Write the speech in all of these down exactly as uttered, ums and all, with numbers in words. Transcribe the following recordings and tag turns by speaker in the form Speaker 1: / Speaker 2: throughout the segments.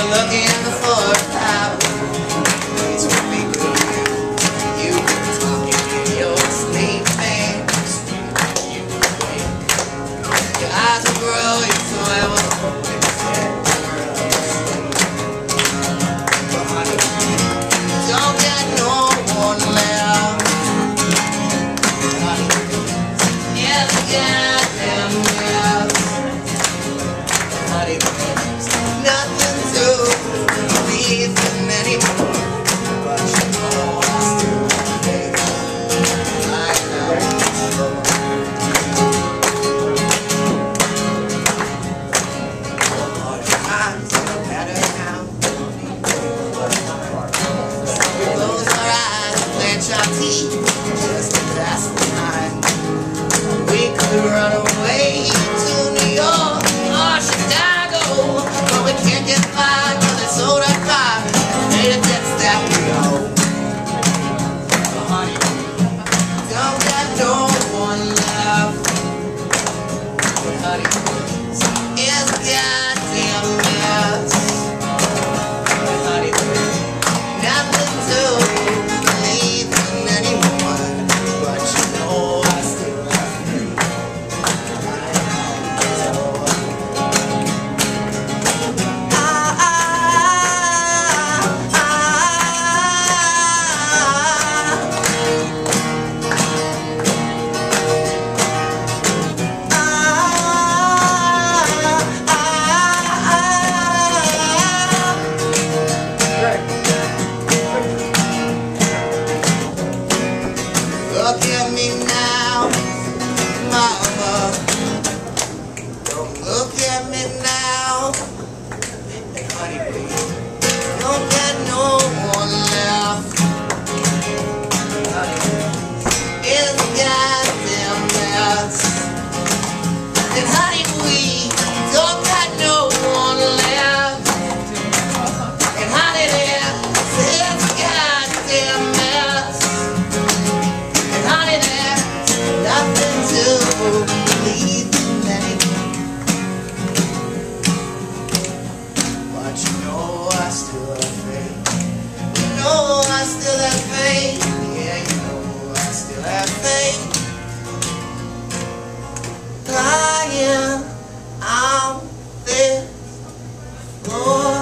Speaker 1: looking for a power. It's really good. You talking in your sleep, man. You wake. Your eyes are brilliant, so I was hoping to get but honey, don't get no one left. Honey, yeah, the goddamn mess. Honey, nothing to believe in anymore, but you know I still think like that. All your eyes are better now. You close your eyes, clench your teeth, just to pass the time. We could run away to New York or Chicago, but we can't get by till it's sold up fire. Made a debt that we owe. But honey, don't got no one left. But honey, it's a goddamn mess. But honey, nothing to believe in anymore, but you know I still have faith. Look at me now, mama. Don't look at me now. And honey, please, don't got no one left. Honey, it's a goddamn mess. And honey, we don't got no one left. And honey, it's a goddamn mess. Honey, there's nothing to believe in anymore, but you know I still have faith. You know I still have faith. Yeah, you know I still have faith. Lying on this floor.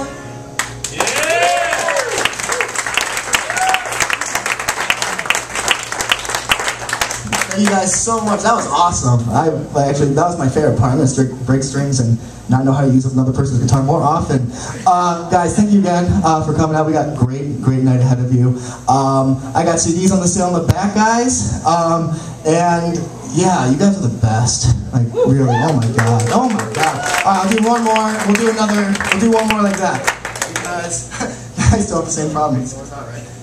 Speaker 2: Thank you guys so much. That was awesome. I actually that was my favorite part. I'm gonna stri break strings and not know how to use another person's guitar more often. Uh, guys, thank you again uh, for coming out. We got a great, great night ahead of you. Um, I got C Ds on the sale in the back, guys. Um, and yeah, you guys are the best. Like really. Oh my god. Oh my god. All right, I'll do one more. We'll do another. We'll do one more like that. You guys, you guys still have the same problem, so it's not right.